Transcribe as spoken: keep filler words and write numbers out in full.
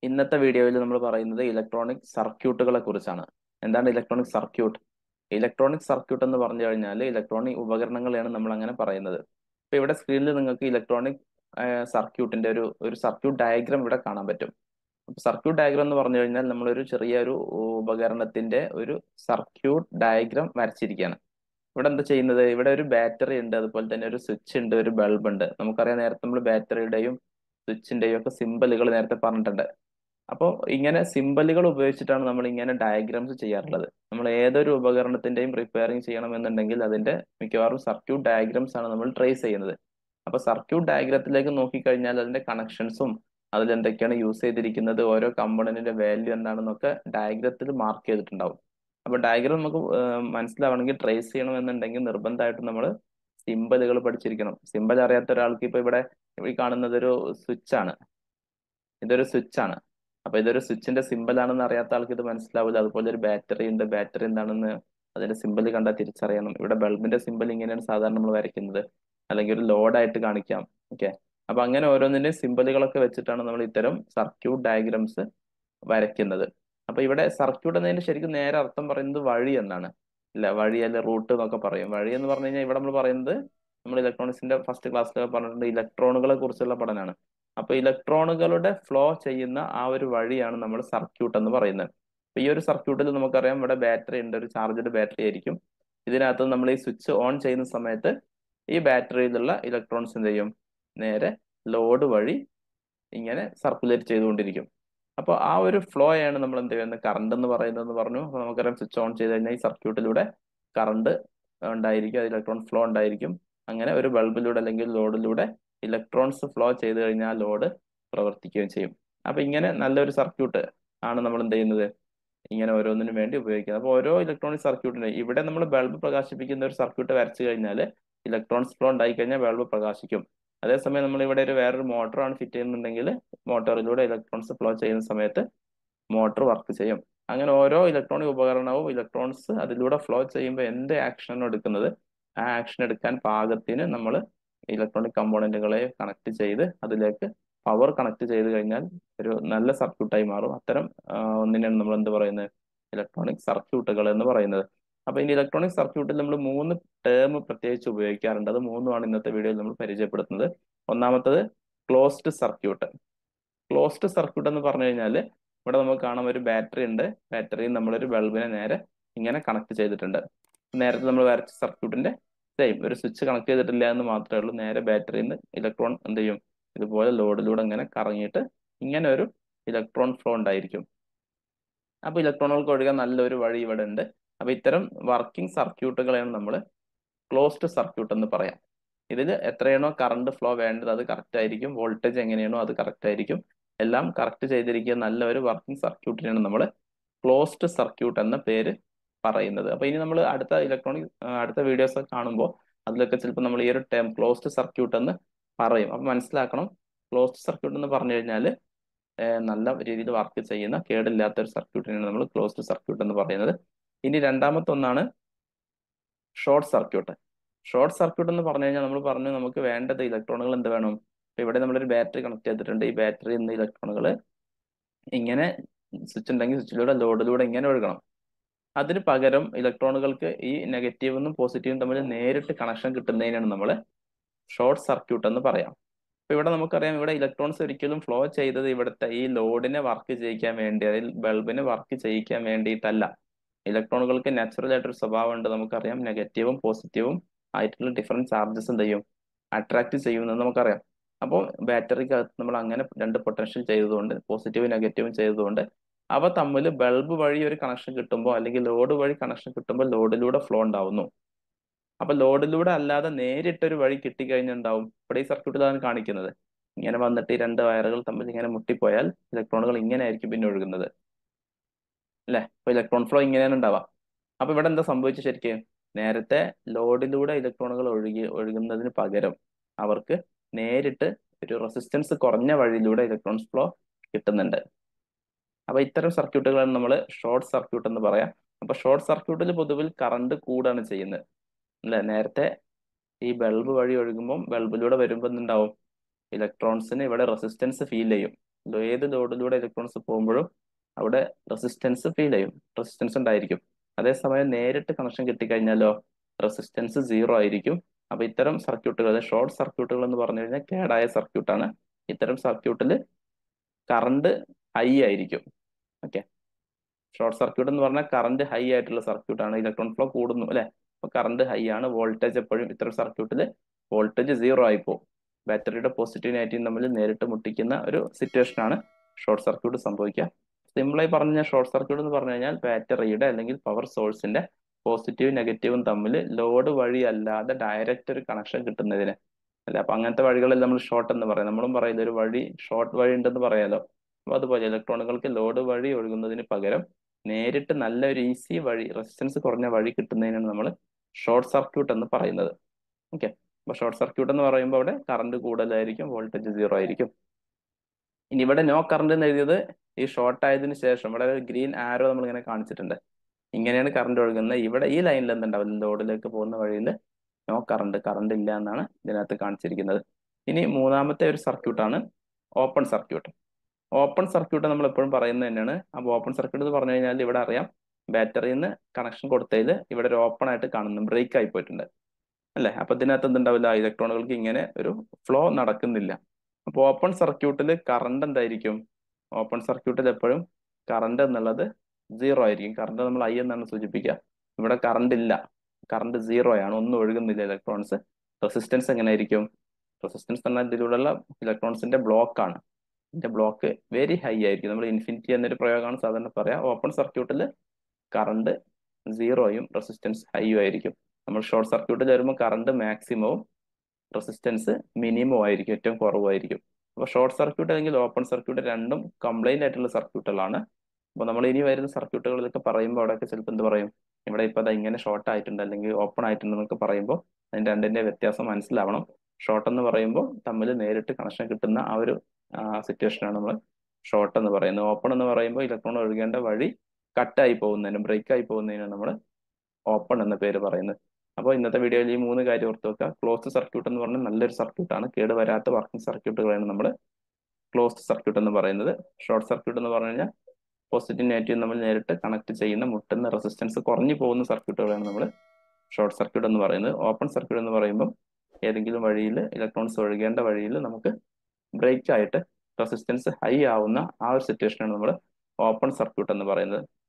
ഇന്നത്തെ വീഡിയോയിൽ നമ്മൾ പറയുന്നത് ഇലക്ട്രോണിക് സർക്യൂട്ടുകളെ കുറിച്ചാണ്. എന്താണ് ഇലക്ട്രോണിക് സർക്യൂട്ട്? ഇലക്ട്രോണിക് സർക്യൂട്ട് എന്ന് പറഞ്ഞു കഴിഞ്ഞാൽ ഇലക്ട്രോണിക് ഉപകരണങ്ങളെയാണ് നമ്മൾ അങ്ങനെ പറയുന്നത്. ഇപ്പൊ ഇവിടെ സ്ക്രീനിൽ നിങ്ങൾക്ക് ഇലക്ട്രോണിക് സർക്യൂട്ടിന്റെ ഒരു ഒരു സർക്യൂട്ട് ഡയഗ്രാം ഇവിടെ കാണാൻ പറ്റും. സർക്യൂട്ട് ഡയഗ്രാം എന്ന് പറഞ്ഞു കഴിഞ്ഞാൽ നമ്മളൊരു ചെറിയൊരു ഉപകരണത്തിന്റെ ഒരു സർക്യൂട്ട് ഡയഗ്രാം വരച്ചിരിക്കുകയാണ്. ഇവിടെ എന്താ ചെയ്യുന്നത്? ഇവിടെ ഒരു ബാറ്ററി ഉണ്ട്, അതുപോലെ തന്നെ ഒരു സ്വിച്ച് ഉണ്ട്, ഒരു ബൾബ് ഉണ്ട്. നമുക്കറിയാം, നേരത്തെ നമ്മൾ ബാറ്ററിയുടെയും സ്വിച്ചിന്റെയും ഒക്കെ സിമ്പലുകൾ നേരത്തെ പറഞ്ഞിട്ടുണ്ട്. അപ്പോൾ ഇങ്ങനെ സിമ്പലുകൾ ഉപയോഗിച്ചിട്ടാണ് നമ്മൾ ഇങ്ങനെ ഡയഗ്രാംസ് ചെയ്യാറുള്ളത്. നമ്മൾ ഏതൊരു ഉപകരണത്തിന്റെയും റിപ്പയറിംഗ് ചെയ്യണമെന്നുണ്ടെങ്കിൽ അതിന്റെ മിക്കവാറും സർക്യൂട്ട് ഡയഗ്രാംസ് ആണ് നമ്മൾ ട്രേസ് ചെയ്യുന്നത്. അപ്പൊ സർക്യൂട്ട് ഡയഗ്രത്തിലേക്ക് നോക്കിക്കഴിഞ്ഞാൽ അതിന്റെ കണക്ഷൻസും അതിൽ എന്തൊക്കെയാണ് യൂസ് ചെയ്തിരിക്കുന്നത്, ഓരോ കമ്പോണന്റിന്റെ വാല്യൂ എന്താണെന്നൊക്കെ ഡയഗ്രത്തിൽ മാർക്ക് ചെയ്തിട്ടുണ്ടാവും. അപ്പൊ ഡയഗ്രാം നമുക്ക് ഏഹ്, മനസ്സിലാവണമെങ്കിൽ ട്രേസ് ചെയ്യണമെന്നുണ്ടെങ്കിൽ നിർബന്ധമായിട്ടും നമ്മൾ സിമ്പലുകൾ പഠിച്ചിരിക്കണം. സിമ്പൽ അറിയാത്ത ഒരാൾക്ക് ഇപ്പൊ ഇവിടെ ഈ കാണുന്നത് ഒരു സ്വിച്ച് ആണ്. ഇതൊരു സ്വിച്ച് ആണ്. അപ്പൊ ഇതൊരു സ്വിച്ചിന്റെ സിമ്പൽ ആണെന്ന് അറിയാത്ത ആൾക്ക് ഇത് മനസ്സിലാവില്ല. അതുപോലെ ഒരു ബാറ്ററി ഉണ്ട്, ബാറ്ററി എന്താണെന്ന് അതിന്റെ സിമ്പൽ കണ്ടാൽ തിരിച്ചറിയണം. ഇവിടെ ബൾബിന്റെ സിമ്പൽ ഇങ്ങനെയാണ് സാധാരണ നമ്മൾ വരയ്ക്കുന്നത്, അല്ലെങ്കിൽ ഒരു ലോഡായിട്ട് കാണിക്കാം. ഓക്കെ. അപ്പൊ അങ്ങനെ ഓരോന്നിന്റെയും സിമ്പലുകളൊക്കെ വെച്ചിട്ടാണ് നമ്മൾ ഇത്തരം സർക്യൂട്ട് ഡയഗ്രാംസ് വരയ്ക്കുന്നത്. അപ്പൊ ഇവിടെ സർക്യൂട്ട് എന്നതിന് ശരിക്കും നേരെ അർത്ഥം പറയുന്നത് വഴി എന്നാണ്. ഇല്ല, വഴി അല്ലെ റൂട്ട് എന്നൊക്കെ പറയും. വഴി എന്ന് പറഞ്ഞു കഴിഞ്ഞാൽ ഇവിടെ നമ്മൾ പറയുന്നത്, നമ്മൾ ഇലക്ട്രോണിക്സിന്റെ ഫസ്റ്റ് ക്ലാസ്സിലൊക്കെ പറഞ്ഞിട്ടുണ്ട്, ഇലക്ട്രോണുകളെ കുറിച്ചുള്ള പഠനമാണ്. അപ്പൊ ഇലക്ട്രോണുകളുടെ ഫ്ലോ ചെയ്യുന്ന ആ ഒരു വഴിയാണ് നമ്മൾ സർക്യൂട്ട് എന്ന് പറയുന്നത്. അപ്പൊ ഈ ഒരു സർക്യൂട്ടിൽ നമുക്കറിയാം, ഇവിടെ ബാറ്ററി ഉണ്ട്, ഒരു ചാർജ്ഡ് ബാറ്ററി ആയിരിക്കും. ഇതിനകത്ത് നമ്മൾ ഈ സ്വിച്ച് ഓൺ ചെയ്യുന്ന സമയത്ത് ഈ ബാറ്ററിയിലുള്ള ഇലക്ട്രോൺസ് എന്ത് ചെയ്യും? നേരെ ലോഡ് വഴി ഇങ്ങനെ സർക്കുലേറ്റ് ചെയ്തുകൊണ്ടിരിക്കും. അപ്പോൾ ആ ഒരു ഫ്ലോ ആണ് നമ്മൾ എന്ത് ചെയ്യുന്നത് കറണ്ട് എന്ന് പറയുന്നത് പറഞ്ഞു. അപ്പൊ നമുക്കറിയാം, സ്വിച്ച് ഓൺ ചെയ്ത് കഴിഞ്ഞാൽ ഈ സർക്യൂട്ടിലൂടെ കറണ്ട് ഉണ്ടായിരിക്കും, അത് ഇലക്ട്രോൺ ഫ്ലോ ഉണ്ടായിരിക്കും. അങ്ങനെ ഒരു ബൾബിലൂടെ അല്ലെങ്കിൽ ലോഡിലൂടെ ഇലക്ട്രോൺസ് ഫ്ലോ ചെയ്ത് കഴിഞ്ഞാൽ ലോഡ് പ്രവർത്തിക്കുകയും ചെയ്യും. അപ്പൊ ഇങ്ങനെ നല്ലൊരു സർക്യൂട്ട് ആണ് നമ്മൾ എന്ത് ചെയ്യുന്നത്, ഇങ്ങനെ ഓരോന്നിനും വേണ്ടി ഉപയോഗിക്കുന്നത്. അപ്പോൾ ഓരോ ഇലക്ട്രോണിക് സർക്യൂട്ടിന് ഇവിടെ നമ്മൾ ബൾബ് പ്രകാശിപ്പിക്കുന്ന ഒരു സർക്യൂട്ട് വരച്ചു കഴിഞ്ഞാൽ ഇലക്ട്രോൺസ് ഫ്ലോ ഉണ്ടായി കഴിഞ്ഞാൽ ബൾബ് പ്രകാശിക്കും. അതേസമയം നമ്മൾ ഇവിടെ ഒരു വേറൊരു മോട്ടറാണ് ഫിറ്റ് ചെയ്യുന്നുണ്ടെങ്കിൽ മോട്ടോറിലൂടെ ഇലക്ട്രോൺസ് ഫ്ലോ ചെയ്യുന്ന സമയത്ത് മോട്ടോർ വർക്ക് ചെയ്യും. അങ്ങനെ ഓരോ ഇലക്ട്രോണിക് ഉപകരണവും ഇലക്ട്രോൺസ് അതിലൂടെ ഫ്ലോ ചെയ്യുമ്പോൾ എന്ത് ആക്ഷനാണ് എടുക്കുന്നത്, ആ ആക്ഷൻ എടുക്കാൻ പാകത്തിന് നമ്മൾ ഇലക്ട്രോണിക് കമ്പോണന്റുകളെ കണക്ട് ചെയ്ത് അതിലേക്ക് പവർ കണക്ട് ചെയ്ത് കഴിഞ്ഞാൽ ഒരു നല്ല സർക്യൂട്ടായി മാറും. അത്തരം ആ, ഒന്നിനെയാണ് നമ്മൾ എന്ത് പറയുന്നത്, ഇലക്ട്രോണിക് സർക്യൂട്ടുകൾ എന്ന് പറയുന്നത്. അപ്പൊ ഇനി ഇലക്ട്രോണിക് സർക്യൂട്ടിൽ നമ്മൾ മൂന്ന് ടേം പ്രത്യേകിച്ച് ഉപയോഗിക്കാറുണ്ട്. അത് മൂന്നുമാണ് ഇന്നത്തെ വീഡിയോയിൽ നമ്മൾ പരിചയപ്പെടുത്തുന്നത്. ഒന്നാമത്തത് ക്ലോസ്ഡ് സർക്യൂട്ട്. ക്ലോസ്ഡ് സർക്യൂട്ട് എന്ന് പറഞ്ഞു കഴിഞ്ഞാൽ ഇവിടെ നമുക്ക് കാണാം, ഒരു ബാറ്ററി ഉണ്ട്. ബാറ്ററിയിൽ നമ്മളൊരു ബൾബിനെ നേരെ ഇങ്ങനെ കണക്ട് ചെയ്തിട്ടുണ്ട്. നേരത്തെ നമ്മൾ വരച്ച സർക്യൂട്ടിന്റെ സെയിം ഒരു സ്വിച്ച് കണക്ട് ചെയ്തിട്ടില്ല എന്ന് മാത്രമേ ഉള്ളൂ. നേരെ ബാറ്ററിയിൽ നിന്ന് ഇലക്ട്രോൺ എന്ത് ചെയ്യും, ഇതുപോലെ ലോഡിലൂടെ ഇങ്ങനെ കറങ്ങിയിട്ട് ഇങ്ങനെ ഒരു ഇലക്ട്രോൺ ഫ്ലോ ഉണ്ടായിരിക്കും. അപ്പൊ ഇലക്ട്രോണുകൾക്ക് ഒഴുകാൻ നല്ലൊരു വഴി ഇവിടെ ഉണ്ട്. അപ്പൊ ഇത്തരം വർക്കിംഗ് സർക്യൂട്ടുകളെയാണ് നമ്മൾ ക്ലോസ്ഡ് സർക്യൂട്ട് എന്ന് പറയാം. ഇതിൽ എത്രയാണോ കറണ്ട് ഫ്ലോ വേണ്ടത് അത് കറക്റ്റ് ആയിരിക്കും, വോൾട്ടേജ് എങ്ങനെയാണോ അത് കറക്റ്റ് ആയിരിക്കും, എല്ലാം കറക്റ്റ് ചെയ്തിരിക്കുന്ന നല്ല ഒരു വർക്കിംഗ് സർക്യൂട്ടിനാണ് നമ്മൾ ക്ലോസ്ഡ് സർക്യൂട്ട് എന്ന പേര് പറയുന്നത്. അപ്പൊ ഇനി നമ്മൾ അടുത്ത ഇലക്ട്രോണിക് അടുത്ത വീഡിയോസ് ഒക്കെ കാണുമ്പോൾ അതിലൊക്കെ ചിലപ്പോൾ നമ്മൾ ഈ ഒരു ടേം ക്ലോസ്ഡ് സർക്യൂട്ട് എന്ന് പറയും. അപ്പൊ മനസ്സിലാക്കണം, ക്ലോസ്ഡ് സർക്യൂട്ട് എന്ന് പറഞ്ഞു കഴിഞ്ഞാൽ നല്ല രീതിയിൽ വർക്ക് ചെയ്യുന്ന കേടില്ലാത്ത ഒരു സർക്യൂട്ടിനാണ് നമ്മൾ ക്ലോസ്ഡ് സർക്യൂട്ട് എന്ന് പറയുന്നത്. ഇനി രണ്ടാമത്തെ ഒന്നാണ് ഷോർട്ട് സർക്യൂട്ട്. ഷോർട്ട് സർക്യൂട്ട് എന്ന് പറഞ്ഞു കഴിഞ്ഞാൽ നമ്മൾ പറഞ്ഞു, നമുക്ക് വേണ്ടത് ഇലക്ട്രോണുകൾ എന്ത് വേണം. ഇപ്പൊ ഇവിടെ നമ്മളൊരു ബാറ്ററി കണക്ട് ചെയ്തിട്ടുണ്ട്. ഈ ബാറ്ററിയിൽ നിന്ന് ഇലക്ട്രോണുകൾ ഇങ്ങനെ സ്വിച്ച് ഉണ്ടെങ്കിൽ സ്വിച്ചിലൂടെ ലോഡിലൂടെ ഇങ്ങനെ ഒഴുകണം. അതിന് പകരം ഇലക്ട്രോണുകൾക്ക് ഈ നെഗറ്റീവും പോസിറ്റീവും തമ്മിൽ നേരിട്ട് കണക്ഷൻ കിട്ടുന്നതിനാണ് നമ്മൾ ഷോർട്ട് സർക്യൂട്ട് എന്ന് പറയാം. അപ്പൊ ഇവിടെ നമുക്കറിയാം, ഇവിടെ ഇലക്ട്രോൺസ് ഒരിക്കലും ഫ്ലോ ചെയ്തത് ഇവിടുത്തെ ഈ ലോഡിനെ വർക്ക് ചെയ്യിക്കാൻ വേണ്ടി, അതിൽ ബൾബിനെ വർക്ക് ചെയ്യിക്കാൻ വേണ്ടിയിട്ടല്ല. ഇലക്ട്രോണുകൾക്ക് നാച്ചുറൽ ആയിട്ടൊരു സ്വഭാവം ഉണ്ട്. നമുക്കറിയാം, നെഗറ്റീവും പോസിറ്റീവും ആയിട്ടുള്ള ഡിഫറെന്റ് ചാർജസ് എന്ത് ചെയ്യും, അട്രാക്ട് ചെയ്യുമെന്ന് നമുക്കറിയാം. അപ്പോൾ ബാറ്ററിക്കകത്ത് നമ്മൾ അങ്ങനെ രണ്ട് പൊട്ടൻഷ്യൽ ചെയ്തതുകൊണ്ട്, പോസിറ്റീവ് നെഗറ്റീവും ചെയ്തതുകൊണ്ട് അവ തമ്മിൽ ബൾബ് വഴി ഒരു കണക്ഷൻ കിട്ടുമ്പോൾ അല്ലെങ്കിൽ ലോഡ് വഴി കണക്ഷൻ കിട്ടുമ്പോൾ ലോഡിലൂടെ ഫ്ലോ ഉണ്ടാവുന്നു. അപ്പൊ ലോഡിലൂടെ അല്ലാതെ നേരിട്ടൊരു വഴി കിട്ടിക്കഴിഞ്ഞാൽ ഉണ്ടാവും, ഇവിടെ ഈ സർക്യൂട്ടിലാണ് കാണിക്കുന്നത്. ഇങ്ങനെ വന്നിട്ട് ഈ രണ്ട് വയറുകൾ തമ്മിൽ ഇങ്ങനെ മുട്ടിപ്പോയാൽ ഇലക്ട്രോണുകൾ ഇങ്ങനെ ആയിരിക്കും പിന്നെ ഒഴുകുന്നത്, അല്ലെ? അപ്പൊ ഇലക്ട്രോൺ ഫ്ലോ ഇങ്ങനെയാണ് ഉണ്ടാവുക. അപ്പൊ ഇവിടെ എന്താ സംഭവിച്ചത് ശരിക്കും? നേരത്തെ ലോഡിലൂടെ ഇലക്ട്രോണുകൾ ഒഴുകി ഒഴുകുന്നതിന് പകരം അവർക്ക് നേരിട്ട് ഒരു റെസിസ്റ്റൻസ് കുറഞ്ഞ വഴിയിലൂടെ ഇലക്ട്രോൺസ് ഫ്ലോ കിട്ടുന്നുണ്ട്. അപ്പൊ ഇത്തരം സർക്യൂട്ടുകളാണ് നമ്മൾ ഷോർട്ട് സർക്യൂട്ട് എന്ന് പറയാം. അപ്പൊ ഷോർട്ട് സർക്യൂട്ടിൽ പൊതുവിൽ കറണ്ട് കൂടാണ് ചെയ്യുന്നത്, അല്ലെ? നേരത്തെ ഈ ബൾബ് വഴി ഒഴുകുമ്പോൾ ബൾബിലൂടെ വരുമ്പോൾ എന്തുണ്ടാവും, ഇലക്ട്രോൺസിന് ഇവിടെ റെസിസ്റ്റൻസ് ഫീൽ ചെയ്യും. ഏത് ലോഡിലൂടെ ഇലക്ട്രോൺസ് പോകുമ്പോഴും അവിടെ റെസിസ്റ്റൻസ് ഫീൽ ചെയ്യും, റെസിസ്റ്റൻസ് ഉണ്ടായിരിക്കും. അതേസമയം നേരിട്ട് കണക്ഷൻ കിട്ടിക്കഴിഞ്ഞാലോ റെസിസ്റ്റൻസ് സീറോ ആയിരിക്കും. അപ്പൊ ഇത്തരം സർക്യൂട്ടുകൾ, ഷോർട്ട് സർക്യൂട്ടുകൾ എന്ന് പറഞ്ഞു കഴിഞ്ഞാൽ കേടായ സർക്യൂട്ടാണ്. ഇത്തരം സർക്യൂട്ടിൽ കറണ്ട് ഹൈ ആയിരിക്കും. ഓക്കെ, ഷോർട്ട് സർക്യൂട്ട് എന്ന് പറഞ്ഞാൽ കറണ്ട് ഹൈ ആയിട്ടുള്ള സർക്യൂട്ടാണ്. ഇലക്ട്രോൺ ഫ്ലോ കൂടുന്നു അല്ലെ, അപ്പൊ കറണ്ട് ഹൈ ആണ്. വോൾട്ടേജ് എപ്പോഴും ഇത്തരം സർക്യൂട്ടിൽ വോൾട്ടേജ് സീറോ ആയി പോകും. ബാറ്ററിയുടെ പോസിറ്റീവ് നെഗറ്റീവ് തമ്മിൽ നേരിട്ട് മുട്ടിക്കുന്ന ഒരു സിറ്റുവേഷൻ ആണ് ഷോർട്ട് സർക്യൂട്ട് സംഭവിക്കുക. സിമ്പിളായി പറഞ്ഞ ഷോർട്ട് സർക്യൂട്ട് എന്ന് പറഞ്ഞു കഴിഞ്ഞാൽ ബാറ്ററിയുടെ അല്ലെങ്കിൽ പവർ സോഴ്സിന്റെ പോസിറ്റീവ് നെഗറ്റീവും തമ്മിൽ ലോഡ് വഴി അല്ലാതെ ഡയറക്റ്റ് ഒരു കണക്ഷൻ കിട്ടുന്നതിന് അല്ല. അപ്പൊ അങ്ങനത്തെ വഴികളിൽ നമ്മൾ ഷോർട്ട് എന്ന് പറയാം. നമ്മളും പറയുന്നത് ഒരു വഴി ഷോർട്ട് വഴി ഉണ്ടെന്ന് പറയാലോ. അപ്പൊ അതുപോലെ ഇലക്ട്രോണുകൾക്ക് ലോഡ് വഴി ഒഴുകുന്നതിന് പകരം നേരിട്ട് നല്ലൊരു ഈസി വഴി, റെസിസ്റ്റൻസ് കുറഞ്ഞ വഴി കിട്ടുന്നതിനാണ് നമ്മൾ ഷോർട്ട് സർക്യൂട്ട് എന്ന് പറയുന്നത്. ഓക്കെ, അപ്പൊ ഷോർട്ട് സർക്യൂട്ട് എന്ന് പറയുമ്പോൾ അവിടെ കറണ്ട് കൂടുതലായിരിക്കും, വോൾട്ടേജ് സീറോ ആയിരിക്കും. ഇനി ഇവിടെ നോ കറണ്ട് എന്ന് എഴുതിയത് ഈ ഷോർട്ട് ആയതിനു ശേഷം ഇവിടെ ഒരു ഗ്രീൻ ആരോ നമ്മൾ ഇങ്ങനെ കാണിച്ചിട്ടുണ്ട്. ഇങ്ങനെയാണ് കറണ്ട് ഒഴുകുന്നത്. ഇവിടെ ഈ ലൈനിൽ എന്തുണ്ടാവില്ല, ലോഡിലേക്ക് പോകുന്ന വഴിയിൽ നോ കറണ്ട്, കറണ്ട് ഇല്ല എന്നാണ് ഇതിനകത്ത് കാണിച്ചിരിക്കുന്നത്. ഇനി മൂന്നാമത്തെ ഒരു സർക്യൂട്ടാണ് ഓപ്പൺ സർക്യൂട്ട്. ഓപ്പൺ സർക്യൂട്ട് നമ്മൾ എപ്പോഴും പറയുന്നത് തന്നെയാണ്. അപ്പോൾ ഓപ്പൺ സർക്യൂട്ട് എന്ന് പറഞ്ഞു കഴിഞ്ഞാൽ ഇവിടെ അറിയാം, ബാറ്ററിയിൽ നിന്ന് കണക്ഷൻ കൊടുത്തതിൽ ഇവിടെ ഒരു ഓപ്പൺ ആയിട്ട് കാണുന്നു, ബ്രേക്ക് ആയി പോയിട്ടുണ്ട് അല്ലെ. അപ്പൊ ഇതിനകത്ത് എന്തുണ്ടാവില്ല, ഇലക്ട്രോണുകൾക്ക് ഇങ്ങനെ ഒരു ഫ്ലോ നടക്കുന്നില്ല. അപ്പൊ ഓപ്പൺ സർക്യൂട്ടിൽ കറണ്ട് എന്തായിരിക്കും, ഓപ്പൺ സർക്യൂട്ടിൽ എപ്പോഴും കറണ്ട് എന്നുള്ളത് സീറോ ആയിരിക്കും. കറണ്ട് നമ്മൾ ഐ എന്നാണ് സൂചിപ്പിക്കുക. ഇവിടെ കറണ്ട് ഇല്ല, കറണ്ട് സീറോ ആണ്, ഒന്നും ഒഴുകുന്നില്ല ഇലക്ട്രോൺസ്. റെസിസ്റ്റൻസ് എങ്ങനെയായിരിക്കും, റെസിസ്റ്റൻസ് എന്നാൽ ഇതിലൂടെയുള്ള ഇലക്ട്രോൺസിന്റെ ബ്ലോക്ക് ആണ്. ഇതിന്റെ ബ്ലോക്ക് വെരി ഹൈ ആയിരിക്കും. നമ്മൾ ഇൻഫിനിറ്റി എന്നൊരു പ്രയോഗമാണ് സാധാരണ പറയാ. ഓപ്പൺ സർക്യൂട്ടിൽ കറണ്ട് സീറോയും റെസിസ്റ്റൻസ് ഹൈയും ആയിരിക്കും. നമ്മൾ ഷോർട്ട് സർക്യൂട്ടിൽ വരുമ്പോൾ കറണ്ട് മാക്സിമവും റെസിസ്റ്റൻസ് മിനിമം ആയിരിക്കും, ഏറ്റവും കുറവായിരിക്കും. അപ്പൊ ഷോർട്ട് സർക്യൂട്ട് അല്ലെങ്കിൽ ഓപ്പൺ സർക്യൂട്ട് രണ്ടും കംപ്ലൈന്റ് ആയിട്ടുള്ള സർക്യൂട്ടുകളാണ്. അപ്പൊ നമ്മൾ ഇനി വരുന്ന സർക്യൂട്ടുകളിലൊക്കെ പറയുമ്പോൾ അവിടെയൊക്കെ ചിലപ്പോൾ എന്ത് പറയും, ഇവിടെ ഇപ്പൊ അത് ഇങ്ങനെ ഷോർട്ട് ആയിട്ടുണ്ട് അല്ലെങ്കിൽ ഓപ്പൺ ആയിട്ടുണ്ട് എന്നൊക്കെ പറയുമ്പോൾ അതിന്റെ രണ്ടിന്റെ വ്യത്യാസം മനസ്സിലാവണം. ഷോർട്ട് എന്ന് പറയുമ്പോൾ തമ്മിൽ നേരിട്ട് കണക്ഷൻ കിട്ടുന്ന ആ ഒരു സിറ്റുവേഷനാണ് നമ്മൾ ഷോർട്ട് എന്ന് പറയുന്നത്. ഓപ്പൺ എന്ന് പറയുമ്പോൾ ഇലക്ട്രോൺ ഒഴുകേണ്ട വഴി കട്ടായി പോകുന്നതിന്, ബ്രേക്ക് ആയി പോകുന്നതിനാണ് നമ്മൾ ഓപ്പൺ എന്ന പേര് പറയുന്നത്. അപ്പോൾ ഇന്നത്തെ വീഡിയോയിൽ ഈ മൂന്ന് കാര്യം ഓർത്ത് വെക്കുക. ക്ലോസ്ഡ് സർക്യൂട്ട് എന്ന് പറഞ്ഞാൽ നല്ലൊരു സർക്യൂട്ടാണ്, കേട് വരാത്ത വർക്കിംഗ് സർക്യൂട്ടുകളാണ് നമ്മൾ ക്ലോസ്ഡ് സർക്യൂട്ട് എന്ന് പറയുന്നത്. ഷോർട്ട് സർക്യൂട്ട് എന്ന് പറഞ്ഞു കഴിഞ്ഞാൽ പോസിറ്റീവ് നെഗറ്റീവ് നമ്മൾ നേരിട്ട് കണക്ട് ചെയ്യുന്ന, മുട്ടുന്ന, റെസിസ്റ്റൻസ് കുറഞ്ഞു പോകുന്ന സർക്യൂട്ടുകളാണ് നമ്മൾ ഷോർട്ട് സർക്യൂട്ട് എന്ന് പറയുന്നത്. ഓപ്പൺ സർക്യൂട്ട് എന്ന് പറയുമ്പോൾ ഏതെങ്കിലും വഴിയിൽ ഇലക്ട്രോൺസ് ഒഴുകേണ്ട വഴിയിൽ നമുക്ക് ബ്രേക്ക് ആയിട്ട് റെസിസ്റ്റൻസ് ഹൈ ആവുന്ന ആ ഒരു സിറ്റുവേഷനാണ് നമ്മൾ ഓപ്പൺ സർക്യൂട്ട് എന്ന് പറയുന്നത്.